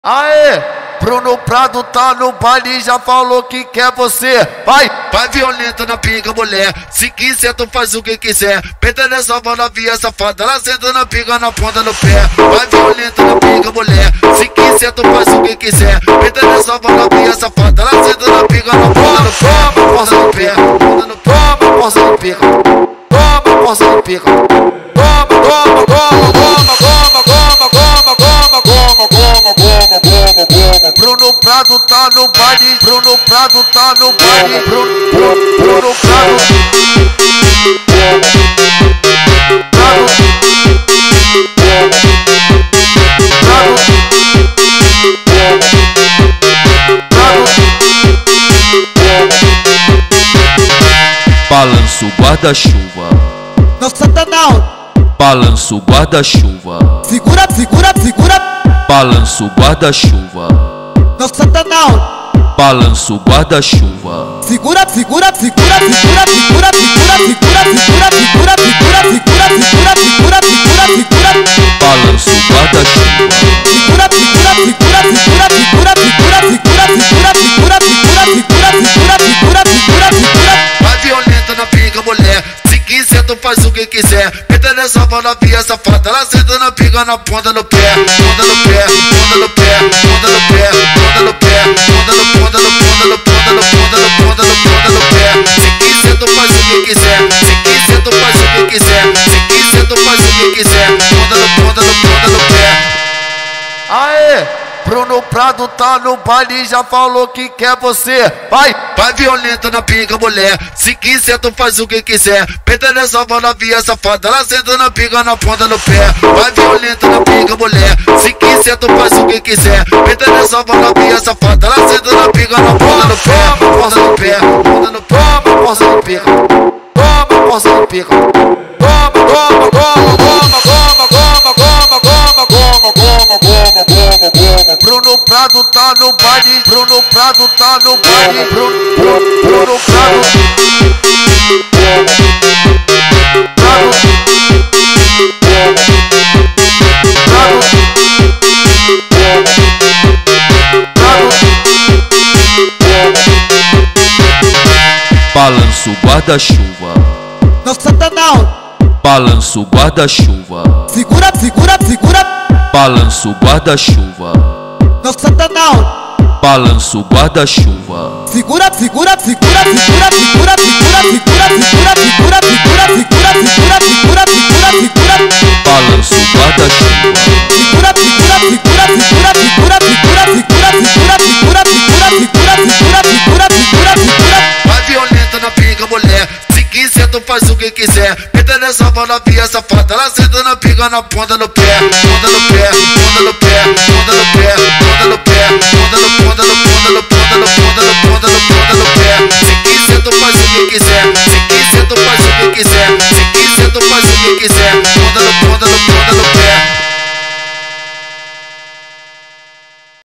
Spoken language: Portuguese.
Aê, Bruno Prado tá no baile, já falou que quer você. Vai violenta na pica, mulher. Se quiser, tu faz o que quiser. Peita nessa bola via safada, ela senta na pica, na ponta do pé. Vai violenta na pica, mulher. Se quiser, tu faz o que quiser. Peita nessa bola via safada, ela senta na pica, na ponta do pé. Toma, força do pé. Toma, força do pica. Toma, força do pica. Toma, toma, toma, toma, toma, toma, toma, toma, toma, toma, toma, toma. Bruno Prado tá no baile, Bruno Prado tá no baile, Bruno Prado. Balanço o guarda-chuva, Nossa, tá na hora. balanço o guarda-chuva, Segura, segura, segura. balanço o guarda-chuva, Nossa, tá na hora. balanço o guarda-chuva, Segura, segura, segura, segura, segura, segura, segura, segura, segura, segura, segura, segura, segura, segura, segura. balanço o guarda-chuva, Segura, segura, segura, segura, segura, segura, segura, segura, segura, segura, segura, segura, segura, segura, segura. Vai violenta na pica, mulher. Se quiser, tu faz o que quiser. Peita nessa bola via safada, ela senta na pica, na ponta do pé. Ponta do pé, ponta do pé, ponta do pé, ponta do pé, ponta do ponta do ponta do ponta do ponta do ponta do ponta do pé. Se quiser, tu faz o que quiser. Se quiser, tu faz o que quiser. Se quiser, tu faz o que quiser. Ponta do ponta do ponta do pé. Aê, Bruno Prado tá no baile, já falou que quer você. Vai violenta na pica, mulher. Se quiser, tu faz o que quiser. Peita nessa bola via safada, ela senta na pica, na ponta do pé. Vai violenta na pica, mulher. Se quiser, tu faz o que quiser. Peita nessa bola via safada, ela senta na pica, na ponta do pé. Força do pé, ponta do toma, força do pica. Toma, força do pica. Toma, toma, toma, toma, toma, toma, toma, toma, toma, toma, toma, toma, toma. Bruno Prado tá no baile, Bruno Prado tá no baile, Bruno Prado. balanço o guarda-chuva, Nossa, tá na hora. balanço o guarda-chuva, Segura, segura, segura. balanço o guarda-chuva, Nossa, tá na hora. balanço o guarda-chuva, Segura, segura, segura, segura, segura, segura, segura, segura, segura, segura, segura, segura, segura, segura, segura. balanço o guarda-chuva, Segura, segura, segura, segura, segura, segura, segura, segura, segura, segura, segura, segura, segura, segura, segura. Vai violenta na pica, mulher. Se quiser, tu faz o que quiser. Peita nessa bola via safada, ela senta na pica, na ponta do pé. Ponta do pé, ponta do pé, ponta do pé, ponta do pé, ponta do ponta do ponta do ponta do ponta do ponta do ponta do pé. Se quiser, tu faz o que quiser. Se quiser, tu faz o que quiser. Se quiser, tu faz o que quiser.